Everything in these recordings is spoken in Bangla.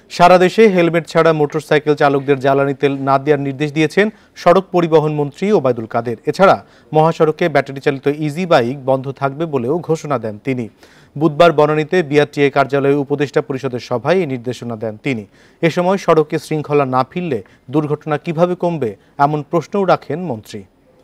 সারা দেশে হেলমেট ছাড়া মোটরসাইকেল চালকদের জ্বালানি তেল না দেওয়ার নির্দেশ দিয়েছেন সড়ক পরিবহন মন্ত্রী ওবায়দুল কাদের। এছাড়া মহাসড়কে ব্যাটারি চালিত ইজি বাইক বন্ধ থাকবে বলেও ঘোষণা দেন তিনি। বুধবার বনানীতে বিআরটিএ কার্যালয়ে উপদেষ্টা পরিষদের সভায় এই নির্দেশনা দেন তিনি। এ সময় সড়কে শৃঙ্খলা না ফিরলে দুর্ঘটনা কিভাবে কমবে এমন প্রশ্নও রাখেন মন্ত্রী।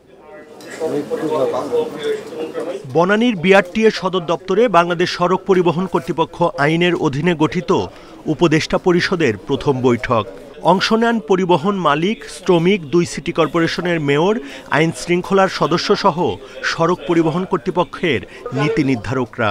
বনানীর বিআরটিএ সদর দপ্তরে বাংলাদেশ সড়ক পরিবহন কর্তৃপক্ষ আইনের অধীনে গঠিত উপদেষ্টা পরিষদের প্রথম বৈঠক। অংশ নেন পরিবহন মালিক, শ্রমিক, ২ সিটি কর্পোরেশনের মেয়র, আইন শৃঙ্খলার সদস্যসহ সড়ক পরিবহন কর্তৃপক্ষের নীতি নির্ধারকরা।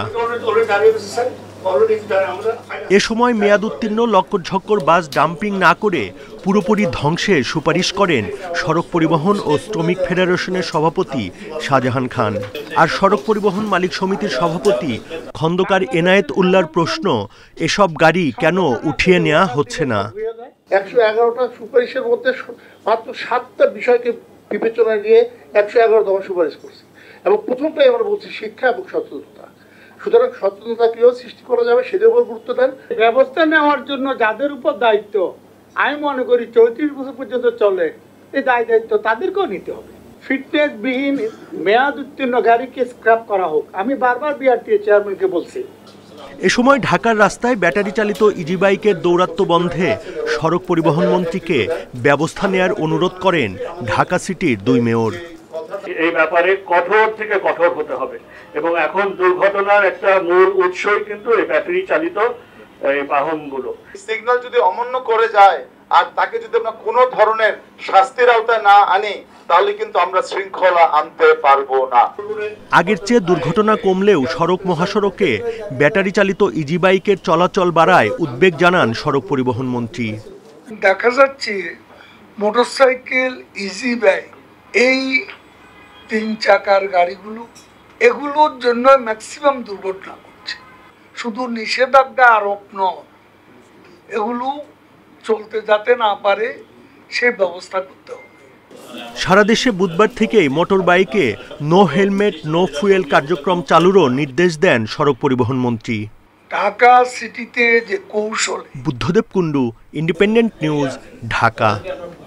এ সময় মেয়াদ উত্তীর্ণ লক্কর-ঝক্কর বাস ডাম্পিং না করে পুরোপুরি ধ্বংসের সুপারিশ করেন সড়ক পরিবহন ও শ্রমিক ফেডারেশনের সভাপতি শাহজাহান খান। আর সড়ক পরিবহন মালিক সমিতির সভাপতি খন্দকার এনায়েত উল্লাহর প্রশ্ন, এসব গাড়ি কেন উঠিয়ে নেওয়া হচ্ছে না? ১১১টা সুপারিশের মধ্যে মাত্র 7টা বিষয়কে বিবেচনায় নিয়ে 111 দফা সুপারিশ করছে এবং প্রথমটাই আমরা বলছি শিক্ষা এবং সচেতনতা। সুতরাং সচেতনতা কিভাবে সৃষ্টি করা যাবে সেটার উপর গুরুত্ব দেন। ব্যবস্থা নেওয়ার জন্য যাদের উপর দায়িত্ব, আমি মনে করি 34 বছর পর্যন্ত চলে, এই দায়িত্ব তাদেরকেও নিতে হবে। ফিটনেসবিহীন মেয়াদ উত্তীর্ণ গাড়িকে স্ক্র্যাপ করা হোক, আমি বারবার বিআরটিএ চেয়ারম্যানকে বলছি। এ সময় ঢাকার রাস্তায় ব্যাটারি চালিত ইজি বাইকের দৌরাত্ম্য বন্ধে সড়ক পরিবহন মন্ত্রীকে ব্যবস্থা নেয়ার অনুরোধ করেন ঢাকা সিটির 2 মেয়র। এই ব্যাপারে কঠোর থেকে কঠোর হতে হবে এবং এখন দুর্ঘটনার একটা মূল উৎসই কিন্তু এই ব্যাটারি চালিত এই বাহনগুলো। সিগন্যাল যদি অমান্য করে যায় আর তাকে যদি আমরা কোনো ধরনের শাস্তির আওতায় না আনি তাহলে কিন্তু আমরা শৃঙ্খলা আনতে পারবো না। আগের চেয়ে দুর্ঘটনা কমলেও সড়ক মহাসড়কে ব্যাটারি চালিত ইজি বাইকের চলাচল বাড়ায় উদ্বেগ জানান সড়ক পরিবহন মন্ত্রী। দেখা যাচ্ছে মোটরসাইকেল, ইজি বাইক, এই 3 চাকার গাড়িগুলো, এগুলোর জন্য ম্যাক্সিমাম দুর্ঘটনা ঘটছে। শুধু নিষেধাজ্ঞা আরোপ নয়, এগুলো চলতে যাতে না পারে সে ব্যবস্থা করতে হবে। সারা দেশে বুধবার থেকেই মোটর বাইকে নো হেলমেট নো ফুয়েল কার্যক্রম চালুরও নির্দেশ দেন সড়ক পরিবহন মন্ত্রী। ঢাকা সিটিতে যে কৌশল। Buddhadeb Kundu, independent news, Dhaka.